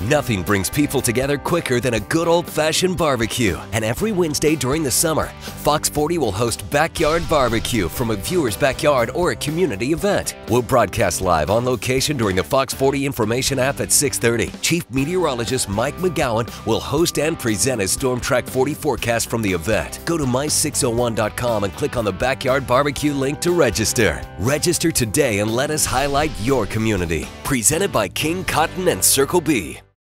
Nothing brings people together quicker than a good old-fashioned barbecue. And every Wednesday during the summer, Fox 40 will host Backyard Barbecue from a viewer's backyard or a community event. We'll broadcast live on location during the Fox 40 information app at 6:30. Chief Meteorologist Mike McGowan will host and present his Storm Track 40 forecast from the event. Go to my601.com and click on the Backyard Barbecue link to register. Register today and let us highlight your community. Presented by King Cotton and Circle B.